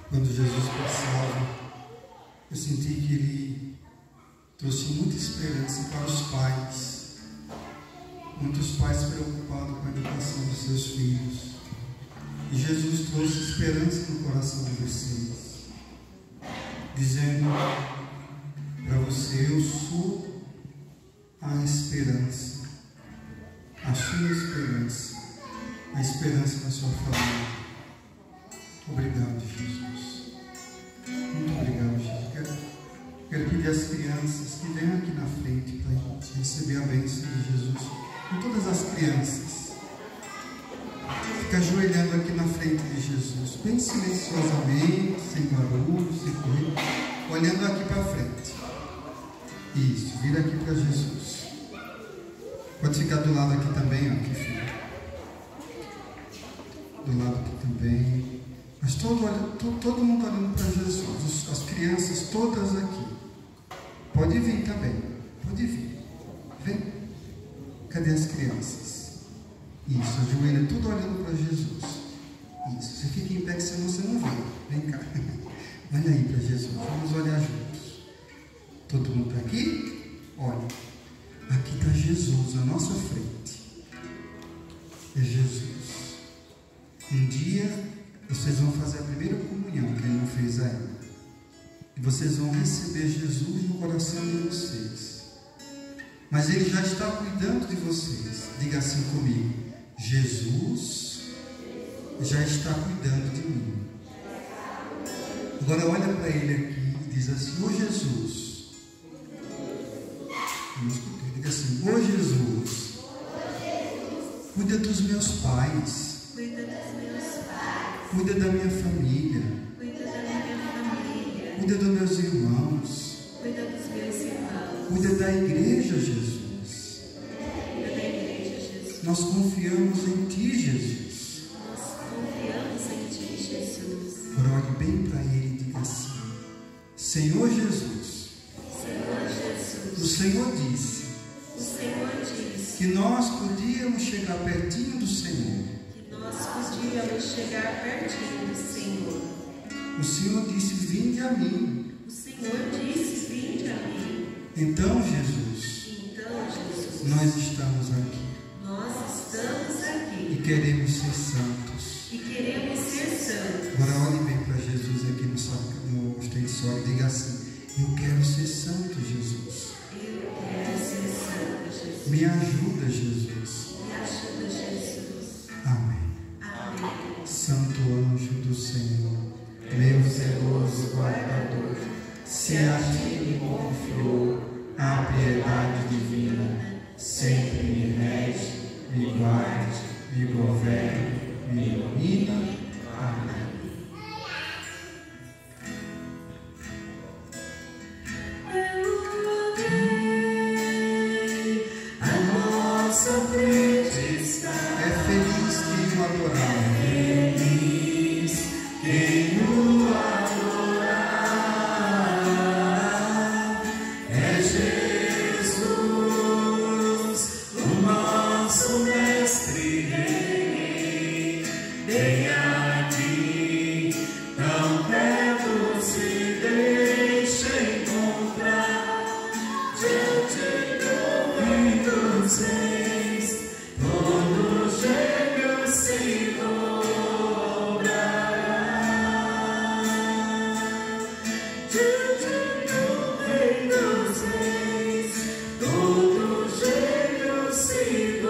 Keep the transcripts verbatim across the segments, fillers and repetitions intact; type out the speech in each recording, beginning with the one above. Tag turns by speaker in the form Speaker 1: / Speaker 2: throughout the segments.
Speaker 1: Quando Jesus passava, eu senti que Ele trouxe muita esperança para os pais. Muitos pais preocupados com a educação dos seus filhos. E Jesus trouxe esperança no coração de vocês, dizendo para você: eu sou a esperança, a sua esperança, a esperança da sua família. Obrigado, Jesus. Muito obrigado, Jesus. Quero, quero pedir às crianças que venham aqui na frente para a gente receber a bênção de Jesus. Com todas as crianças. Fica ajoelhando aqui na frente de Jesus, bem silenciosamente, sem barulho, sem correr, olhando aqui para frente. Isso, vira aqui para Jesus. Pode ficar do lado aqui também, ó, aqui, filho. Do lado aqui também. Mas todo, todo, todo mundo olhando para Jesus, as crianças todas aqui. Pode vir também, pode vir. Vem. Cadê as crianças? Isso, ajoelha tudo olhando para Jesus. Isso, você fica em pé que senão você não vê. Vem cá. Olha aí para Jesus, vamos olhar juntos. Todo mundo está aqui? Olha, aqui está Jesus à nossa frente. É Jesus. Um dia vocês vão fazer a primeira comunhão que Ele não fez ainda. E vocês vão receber Jesus no coração de vocês. Mas Ele já está cuidando de vocês. Diga assim comigo: Jesus já está cuidando de mim. Agora olha para Ele aqui e diz assim: ô Jesus. Diga assim: ô Jesus, cuida dos meus pais. Cuida da minha família. Cuida dos meus irmãos.
Speaker 2: Cuida dos meus irmãos.
Speaker 1: Cuida da igreja, Jesus.
Speaker 2: Cuida da igreja, Jesus.
Speaker 1: Nós confiamos em Ti, Jesus.
Speaker 2: Nós confiamos em Ti, Jesus.
Speaker 1: Agora olhe bem para Ele e diga assim: Senhor Jesus.
Speaker 2: Senhor Jesus.
Speaker 1: O Senhor disse.
Speaker 2: O Senhor disse
Speaker 1: Que nós podíamos chegar pertinho do Senhor.
Speaker 2: Que nós podíamos chegar pertinho do Senhor.
Speaker 1: O Senhor disse: vinde a mim.
Speaker 2: O Senhor disse: vinde a mim.
Speaker 1: Então, Jesus.
Speaker 2: Então, Jesus.
Speaker 1: Nós estamos aqui.
Speaker 2: Nós estamos aqui.
Speaker 1: E queremos ser santos.
Speaker 2: E queremos ser santos.
Speaker 1: Agora olhe bem para Jesus aqui no, no extensório e diga assim: eu quero ser santo, Jesus.
Speaker 2: Eu quero ser santo, Jesus.
Speaker 1: Me ajuda, Jesus.
Speaker 2: Me ajuda, Jesus.
Speaker 1: Amém.
Speaker 2: Amém.
Speaker 1: Santo anjo do Senhor, meu zeloso guardador, se a ti me confiou a piedade divina, sempre me rege, me guarde, me governe, me ilumina. Amém. É feliz quem o adorar.
Speaker 3: Feliz quem o adorar. É Jesus, o nosso mestre rei. Vem aqui, tão perto se deixa encontrar. Diante do Rei dos Reis, todo gêmeo se dobrará. Diante do Rei dos Reis, todo gêmeo se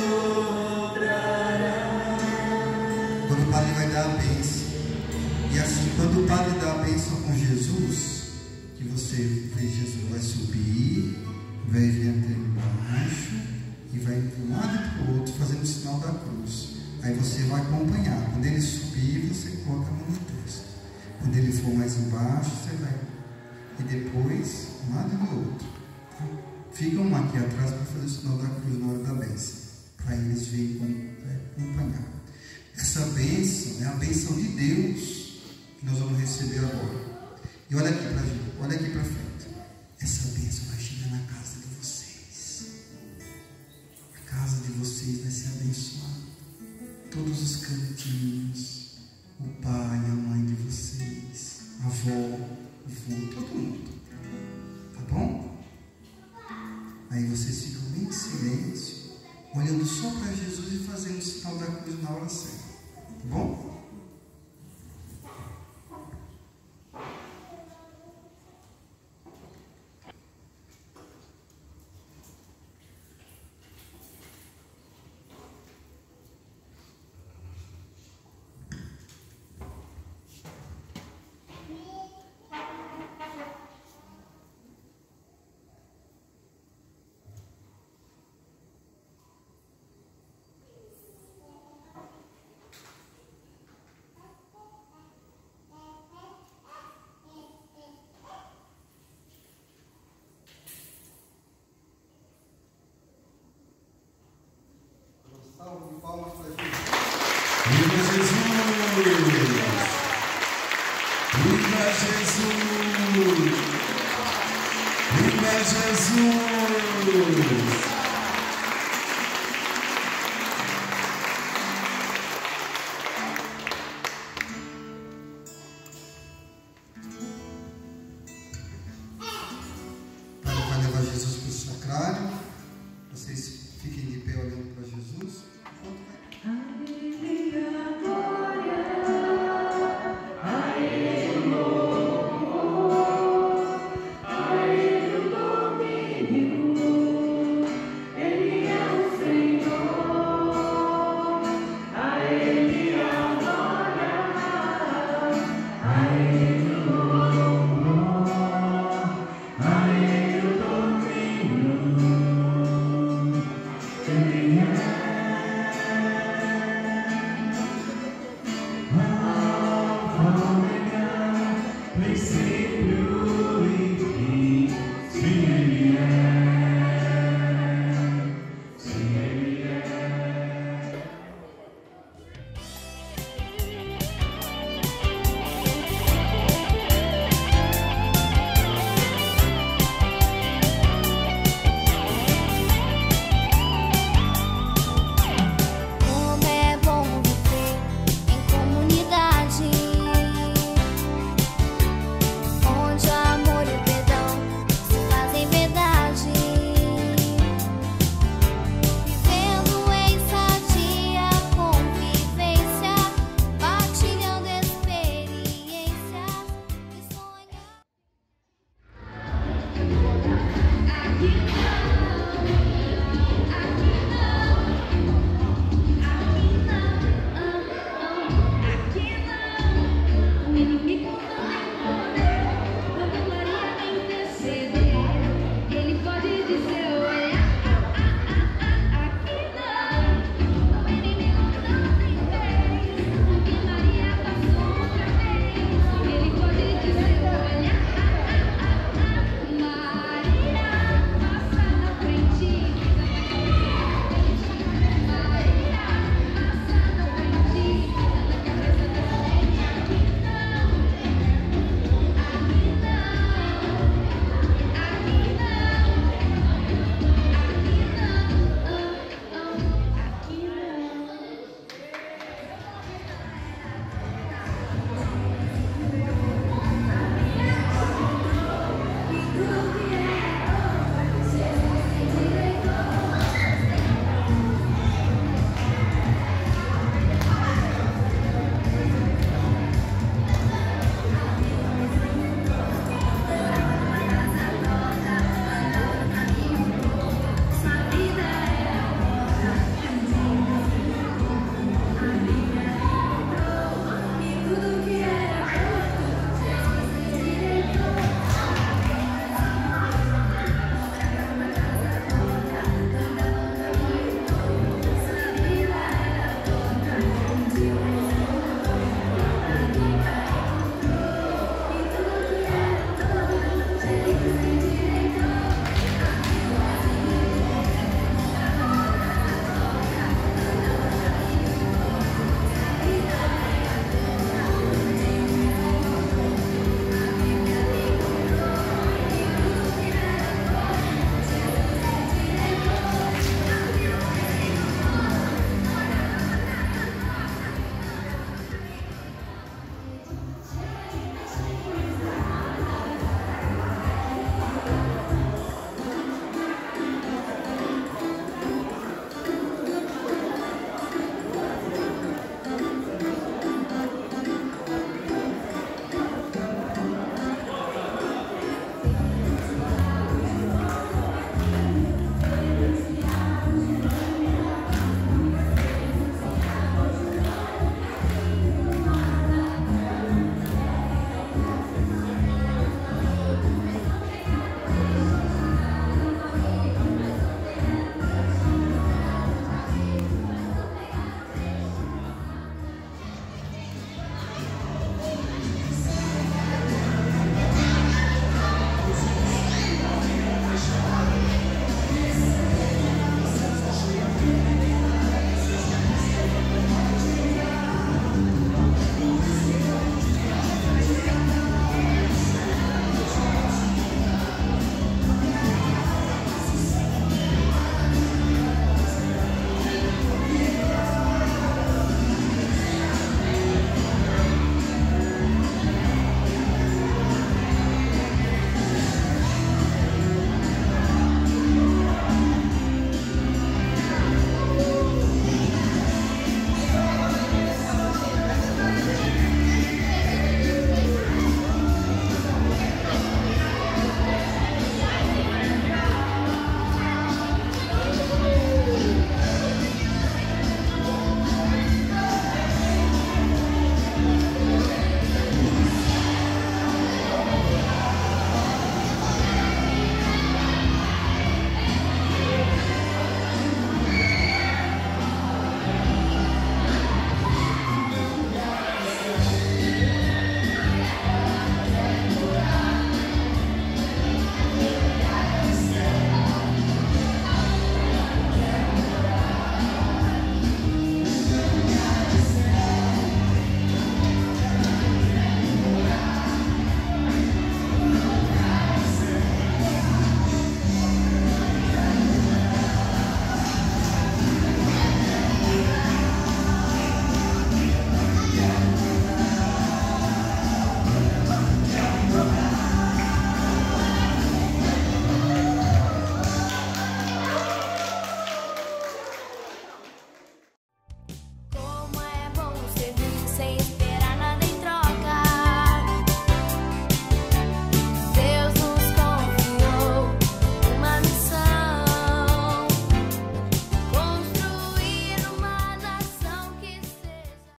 Speaker 3: dobrará.
Speaker 1: Quando o Padre vai dar a bênção, e assim, quando o Padre dá a bênção com Jesus, que você vê Jesus vai subir, vai vir até embaixo, e vai de um lado e para o outro, fazendo o sinal da cruz. Aí você vai acompanhar. Quando ele subir, você coloca a mão na testa. Quando ele for mais embaixo, você vai. E depois, um lado e do outro. Tá? Ficam aqui atrás para fazer o sinal da cruz na hora da bênção, para eles virem acompanhar. Essa bênção é a bênção de Deus que nós vamos receber agora. E olha aqui para gente, olha aqui para frente. Essa bênção vai chegar na casa de vocês. A casa de vocês vai ser abençoada. Todos os cantinhos, o pai e a mãe de vocês, vó, o vô, todo mundo. Tá bom? Aí vocês ficam bem em silêncio, olhando só para Jesus e fazendo o sinal da cruz na hora certa. Tá bom? Salve de palmas para Jesus.
Speaker 3: Viva Jesus! Viva Jesus! Viva Jesus!